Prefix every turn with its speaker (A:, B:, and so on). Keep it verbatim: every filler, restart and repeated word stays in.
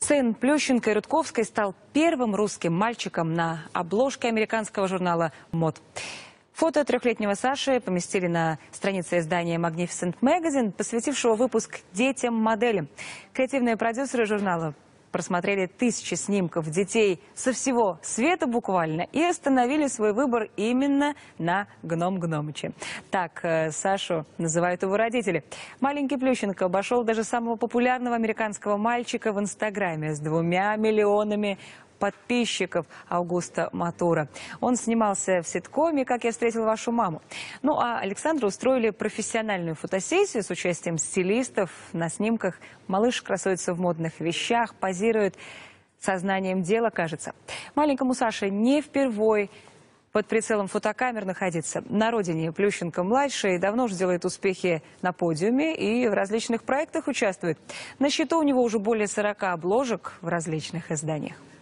A: Сын Плющенко и Рудковской стал первым русским мальчиком на обложке американского журнала «Мод». Фото трехлетнего Саши поместили на странице издания Magnificent Magazine, посвятившего выпуск детям-моделям. Креативные продюсеры журнала просмотрели тысячи снимков детей со всего света буквально и остановили свой выбор именно на Гном Гномыче. Так э, Сашу называют его родители. Маленький Плющенко обошел даже самого популярного американского мальчика в Инстаграме с двумя миллионами подписчиков Аугуста Матура. Он снимался в ситкоме «Как я встретил вашу маму». Ну а Александру устроили профессиональную фотосессию с участием стилистов. На снимках малыш красуется в модных вещах, позирует сознанием дела, кажется. Маленькому Саше не впервой под прицелом фотокамер находиться. На родине Плющенко-младший давно уже делает успехи на подиуме и в различных проектах участвует. На счету у него уже более сорока обложек в различных изданиях.